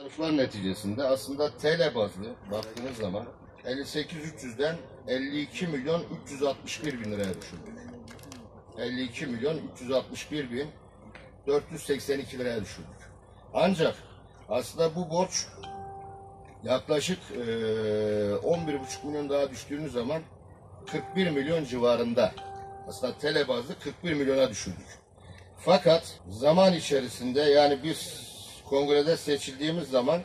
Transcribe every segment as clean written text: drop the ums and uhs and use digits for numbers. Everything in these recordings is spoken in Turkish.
Tasarruflar neticesinde aslında TL bazlı baktığınız zaman 58.300'den 52 milyon 361 bin liraya düşürdük. 52 milyon 361 bin 482 liraya düşürdük. Ancak aslında bu borç yaklaşık 11,5 milyon daha düştüğünüz zaman 41 milyon civarında. Aslında TL bazlı 41 milyona düşürdük. Fakat zaman içerisinde, yani biz kongrede seçildiğimiz zaman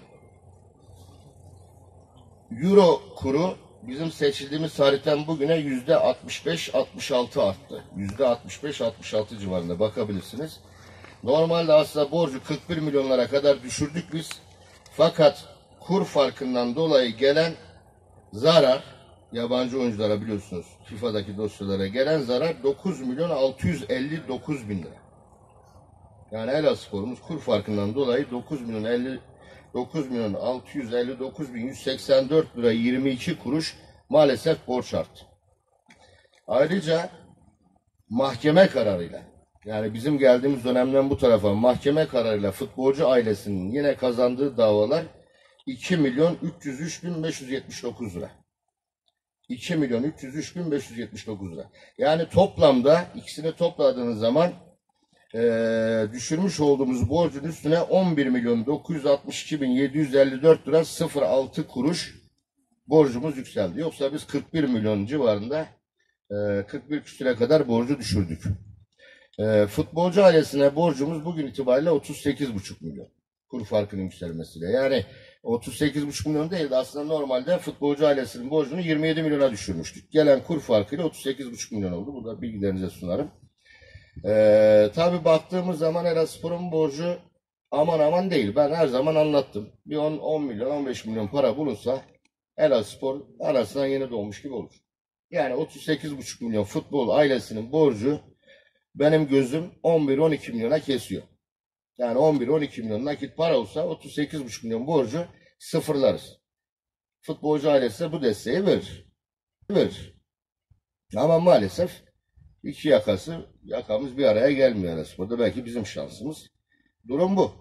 Euro kuru bizim seçildiğimiz tarihten bugüne %65-66 arttı. %65-66 civarında bakabilirsiniz. Normalde aslında borcu 41 milyonlara kadar düşürdük biz. Fakat kur farkından dolayı gelen zarar, yabancı oyunculara biliyorsunuz FIFA'daki dosyalara gelen zarar 9 milyon 659 bin lira. Yani Elazığspor'umuz kur farkından dolayı 9 milyon 659 bin 184 lira 22 kuruş maalesef borç arttı. Ayrıca mahkeme kararıyla, yani bizim geldiğimiz dönemden bu tarafa mahkeme kararıyla futbolcu ailesinin yine kazandığı davalar 2 milyon 303 bin 579 lira. 2 milyon 303 bin 579 lira. Yani toplamda ikisini topladığınız zaman düşürmüş olduğumuz borcun üstüne 11 milyon 962 bin 754 lira 06 kuruş borcumuz yükseldi. Yoksa biz 41 milyon civarında 41 küsüre kadar borcu düşürdük. Futbolcu ailesine borcumuz bugün itibariyle 38,5 milyon. Kur farkının yükselmesiyle. Yani 38,5 milyon değil de aslında normalde futbolcu ailesinin borcunu 27 milyona düşürmüştük. Gelen kur farkıyla 38,5 milyon oldu. Burada bilgilerinize sunarım. Tabii baktığımız zaman Elazığspor'un borcu aman aman değil. Ben her zaman anlattım. Bir 10 milyon 15 milyon para bulunsa Elazığspor arasından yeni doğmuş gibi olur. Yani 38,5 milyon futbol ailesinin borcu benim gözüm 11-12 milyona kesiyor. Yani 11-12 milyon nakit para olsa 38,5 milyon borcu sıfırlarız. Futbolcu ailesi bu desteği verir. Ama maalesef İki yakamız bir araya gelmiyor Elazığspor'da. Belki bizim şansımız. Durum bu.